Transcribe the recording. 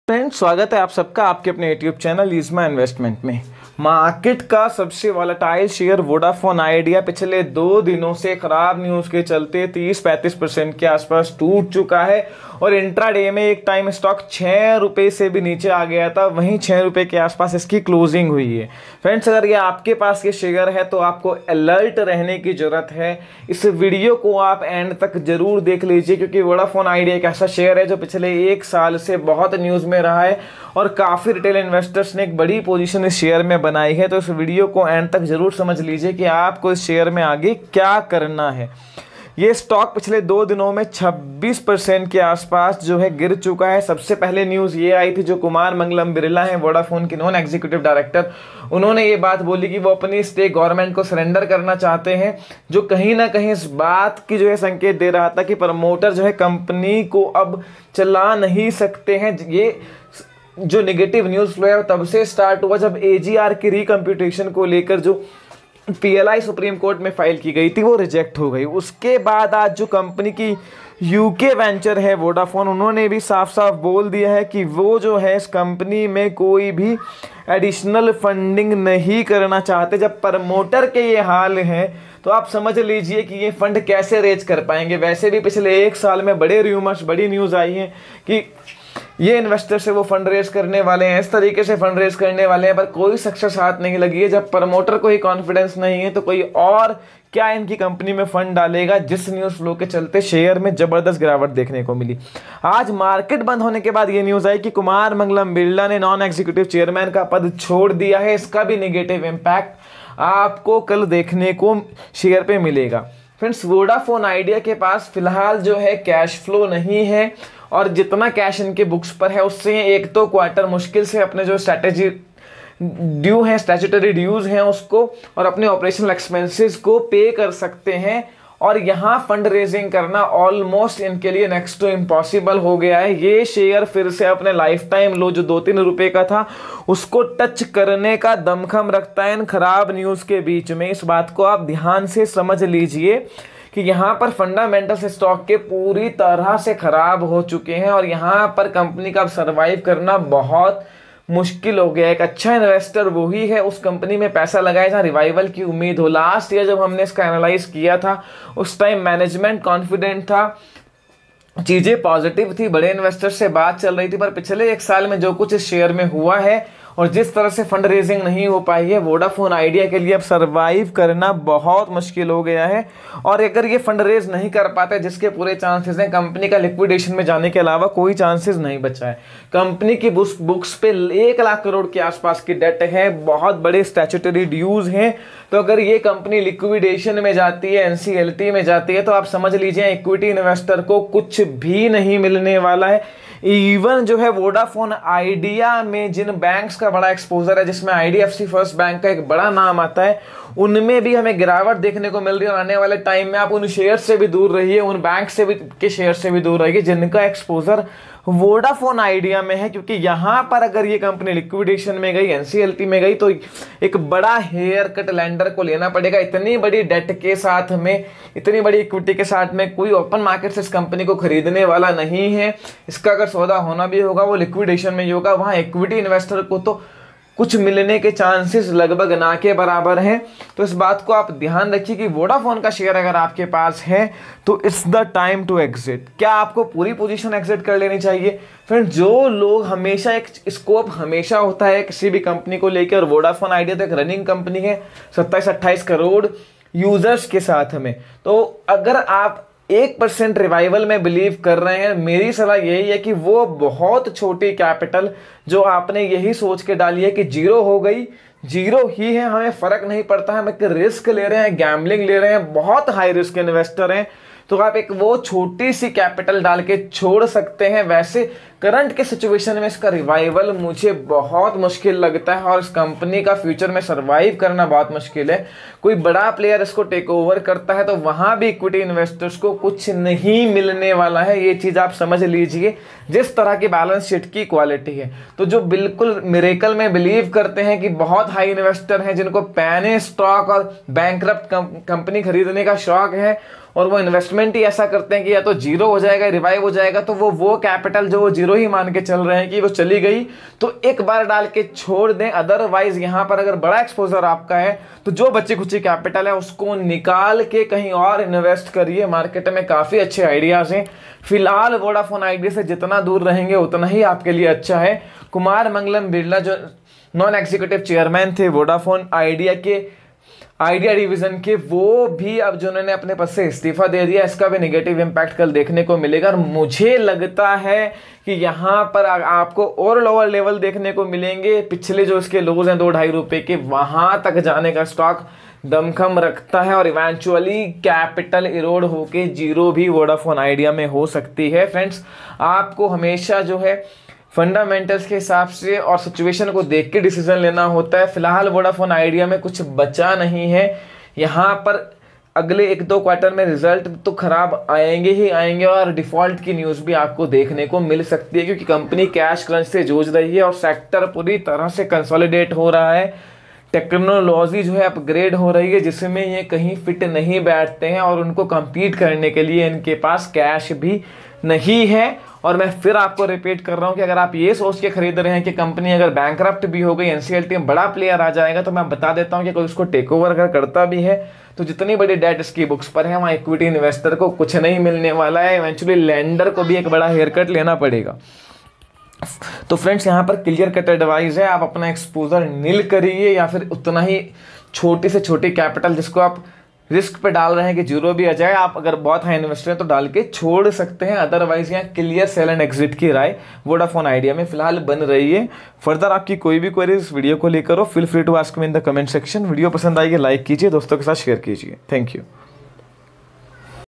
Friends, स्वागत है आप सबका आपके अपने यूट्यूब चैनल ईज़मा इन्वेस्टमेंट में। मार्केट का सबसे वोलेटाइल शेयर वोडाफोन आइडिया पिछले 2 दिनों से खराब न्यूज़ के चलते 30-35% के आसपास टूट चुका है और इंट्राडे में एक टाइम स्टॉक 6 रुपये से भी नीचे आ गया था। वहीं 6 रुपये के आसपास इसकी क्लोजिंग हुई है। फ्रेंड्स, अगर ये आपके पास ये शेयर है तो आपको अलर्ट रहने की ज़रूरत है। इस वीडियो को आप एंड तक जरूर देख लीजिए, क्योंकि वोडाफोन आइडिया एक ऐसा शेयर है जो पिछले 1 साल से बहुत न्यूज़ में रहा है और काफ़ी रिटेल इन्वेस्टर्स ने एक बड़ी पोजीशन इस शेयर में बनाई है। तो इस वीडियो को एंड तक जरूर समझ लीजिए कि आपको इस शेयर में आगे क्या करना है। ये स्टॉक पिछले 2 दिनों में 26% के आसपास जो है गिर चुका है। सबसे पहले न्यूज़ ये आई थी, जो कुमार मंगलम बिरला हैं वोडाफोन के नॉन एग्जीक्यूटिव डायरेक्टर, उन्होंने ये बात बोली कि वो अपनी स्टेक गवर्नमेंट को सरेंडर करना चाहते हैं, जो कहीं ना कहीं इस बात की जो है संकेत दे रहा था कि प्रमोटर जो है कंपनी को अब चला नहीं सकते हैं। ये जो नेगेटिव न्यूज़ फ्लो है तब से स्टार्ट हुआ जब एजीआर की रिकम्प्यूटेशन को लेकर जो पीएलआई सुप्रीम कोर्ट में फाइल की गई थी वो रिजेक्ट हो गई। उसके बाद आज जो कंपनी की यूके वेंचर है वोडाफोन, उन्होंने भी साफ साफ बोल दिया है कि वो जो है इस कंपनी में कोई भी एडिशनल फंडिंग नहीं करना चाहते। जब प्रमोटर के ये हाल हैं तो आप समझ लीजिए कि ये फंड कैसे रेज कर पाएंगे। वैसे भी पिछले 1 साल में बड़े रूमर्स, बड़ी न्यूज़ आई हैं कि ये इन्वेस्टर से वो फंड रेज करने वाले हैं, इस तरीके से फंड रेज करने वाले हैं, पर कोई सक्सेस हाथ नहीं लगी है। जब प्रमोटर को ही कॉन्फिडेंस नहीं है तो कोई और क्या इनकी कंपनी में फंड डालेगा, जिस न्यूज़ फ्लो के चलते शेयर में जबरदस्त गिरावट देखने को मिली। आज मार्केट बंद होने के बाद ये न्यूज़ आई कि कुमार मंगलम बिरला ने नॉन एग्जीक्यूटिव चेयरमैन का पद छोड़ दिया है। इसका भी नेगेटिव इम्पैक्ट आपको कल देखने को शेयर पे मिलेगा। फ्रेंड्स, वोडाफोन आइडिया के पास फिलहाल जो है कैश फ्लो नहीं है और जितना कैश इनके बुक्स पर है उससे एक तो क्वार्टर मुश्किल से अपने जो स्टैट्यूटरी ड्यूज हैं उसको और अपने ऑपरेशनल एक्सपेंसेस को पे कर सकते हैं। और यहाँ फंड रेजिंग करना ऑलमोस्ट इनके लिए नेक्स्ट टू इम्पॉसिबल हो गया है। ये शेयर फिर से अपने लाइफ टाइम लो जो 2-3 रुपए का था उसको टच करने का दमखम रखता है इन खराब न्यूज़ के बीच में। इस बात को आप ध्यान से समझ लीजिए कि यहाँ पर फंडामेंटल्स स्टॉक के पूरी तरह से खराब हो चुके हैं और यहाँ पर कंपनी का सरवाइव करना बहुत मुश्किल हो गया है। एक अच्छा इन्वेस्टर वही है उस कंपनी में पैसा लगाए जहाँ रिवाइवल की उम्मीद हो। लास्ट ईयर जब हमने इसका एनालाइज किया था उस टाइम मैनेजमेंट कॉन्फिडेंट था, चीज़ें पॉजिटिव थी, बड़े इन्वेस्टर से बात चल रही थी, पर पिछले 1 साल में जो कुछ इस शेयर में हुआ है और जिस तरह से फंड रेजिंग नहीं हो पाई है, वोडाफोन आइडिया के लिए अब सरवाइव करना बहुत मुश्किल हो गया है। और अगर ये फंड रेज नहीं कर पाते, जिसके पूरे चांसेस हैं, कंपनी का लिक्विडेशन में जाने के अलावा कोई चांसेस नहीं बचा है। कंपनी की बुक्स पे 1 लाख करोड़ के आसपास की डेट है, बहुत बड़े स्टैट्यूटरी ड्यूज हैं। तो अगर ये कंपनी लिक्विडेशन में जाती है, एनसीएलटी में जाती है, तो आप समझ लीजिए इक्विटी इन्वेस्टर को कुछ भी नहीं मिलने वाला है। इवन जो है वोडाफोन आइडिया में जिन बैंक्स का बड़ा एक्सपोजर है, जिसमें आईडीएफसी फर्स्ट बैंक का एक बड़ा नाम आता है, उनमें भी हमें गिरावट देखने को मिल रही है। और आने वाले टाइम में आप उन शेयर से भी दूर रहिए, उन बैंक से भी के शेयर से भी दूर रहिए जिनका एक्सपोजर वोडाफोन आइडिया में है, क्योंकि यहाँ पर अगर ये कंपनी लिक्विडेशन में गई, एनसीएलटी में गई, तो एक बड़ा हेयर कट लेंडर को लेना पड़ेगा। इतनी बड़ी डेट के साथ में, इतनी बड़ी इक्विटी के साथ में कोई ओपन मार्केट से इस कंपनी को खरीदने वाला नहीं है। इसका अगर सौदा होना भी होगा वो लिक्विडेशन में ही होगा। वहाँ इक्विटी इन्वेस्टर को तो कुछ मिलने के चांसेस लगभग ना के बराबर हैं। तो इस बात को आप ध्यान रखिए कि वोडाफोन का शेयर अगर आपके पास है तो it's the time to exit. क्या आपको पूरी पोजीशन एग्जिट कर लेनी चाहिए? फ्रेंड, जो लोग हमेशा एक स्कोप हमेशा होता है किसी भी कंपनी को लेकर, और वोडाफोन आइडिया तो एक रनिंग कंपनी है 27-28 करोड़ यूजर्स के साथ में। तो अगर आप 1% रिवाइवल में बिलीव कर रहे हैं, मेरी सलाह यही है कि वो बहुत छोटी कैपिटल जो आपने यही सोच के डाली है कि जीरो हो गई, जीरो ही है, हमें फर्क नहीं पड़ता है, हम एक रिस्क ले रहे हैं, गैम्बलिंग ले रहे हैं, बहुत हाई रिस्क इन्वेस्टर हैं, तो आप एक वो छोटी सी कैपिटल डाल के छोड़ सकते हैं। वैसे करंट के सिचुएशन में इसका रिवाइवल मुझे बहुत मुश्किल लगता है और इस कंपनी का फ्यूचर में सरवाइव करना बहुत मुश्किल है। कोई बड़ा प्लेयर इसको टेक ओवर करता है तो वहां भी इक्विटी इन्वेस्टर्स को कुछ नहीं मिलने वाला है। ये चीज़ आप समझ लीजिए जिस तरह की बैलेंस शीट की क्वालिटी है। तो जो बिल्कुल मिरेकल में बिलीव करते हैं कि बहुत हाई इन्वेस्टर हैं जिनको पैने स्टॉक और बैंकरप्ट कंपनी खरीदने का शौक है, और वो इन्वेस्टमेंट ही ऐसा करते हैं कि या तो जीरो हो जाएगा, रिवाइव हो जाएगा, तो वो कैपिटल जो वो जीरो ही मान के चल रहे हैं कि वो चली गई तो एक बार डाल के छोड़ दें। अदरवाइज यहाँ पर अगर बड़ा एक्सपोजर आपका है तो जो बची खुची कैपिटल है उसको निकाल के कहीं और इन्वेस्ट करिए। मार्केट में काफ़ी अच्छे आइडियाज़ हैं। फिलहाल वोडाफोन आइडिया से जितना दूर रहेंगे उतना ही आपके लिए अच्छा है। कुमार मंगलम बिरला जो नॉन एग्जीक्यूटिव चेयरमैन थे वोडाफोन आइडिया डिवीजन के, वो भी अब जो उन्होंने अपने पद से इस्तीफा दे दिया, इसका भी नेगेटिव इम्पैक्ट कल देखने को मिलेगा। और मुझे लगता है कि यहाँ पर आपको और लोअर लेवल देखने को मिलेंगे। पिछले जो इसके लोज हैं 2-2.5 रुपए के, वहां तक जाने का स्टॉक दमखम रखता है और इवेंचुअली कैपिटल इरोड होके जीरो भी वोडाफोन आइडिया में हो सकती है। फ्रेंड्स, आपको हमेशा जो है फंडामेंटल्स के हिसाब से और सिचुएशन को देख के डिसीजन लेना होता है। फिलहाल वोडाफोन आइडिया में कुछ बचा नहीं है। यहाँ पर अगले 1-2 क्वार्टर में रिजल्ट तो खराब आएंगे ही आएंगे और डिफॉल्ट की न्यूज़ भी आपको देखने को मिल सकती है, क्योंकि कंपनी कैश क्रंच से जूझ रही है और सेक्टर पूरी तरह से कंसोलिडेट हो रहा है। टेक्नोलॉजी जो है अपग्रेड हो रही है, जिसमें ये कहीं फिट नहीं बैठते हैं और उनको compete करने के लिए इनके पास कैश भी नहीं है। और मैं फिर आपको रिपीट कर रहा हूं कि अगर आप ये सोच के खरीद रहे हैं कि कंपनी अगर बैंकरप्ट भी हो गई, एनसीएलटी में बड़ा प्लेयर आ जाएगा, तो मैं बता देता हूं कि कोई उसको टेक ओवर अगर करता भी है तो जितनी बड़ी डेट इसकी बुक्स पर है वहाँ इक्विटी इन्वेस्टर को कुछ नहीं मिलने वाला है। इवेंचुअली लेंडर को भी एक बड़ा हेयर कट लेना पड़ेगा। तो फ्रेंड्स, यहाँ पर क्लियर कट एडवाइस है, आप अपना एक्सपोजर नील करिए या फिर उतना ही छोटी से छोटी कैपिटल जिसको आप रिस्क पे डाल रहे हैं कि जीरो भी आ जाए, आप अगर बहुत हाई इन्वेस्टर हैं तो डाल के छोड़ सकते हैं। अदरवाइज यहाँ क्लियर सेल एंड एग्जिट की राय वोडाफोन आइडिया में फिलहाल बन रही है। फर्दर आपकी कोई भी क्वेरी इस वीडियो को लेकर हो, feel free to ask me in the comment section. Video पसंद आएगी लाइक कीजिए, दोस्तों के साथ शेयर कीजिए। Thank you.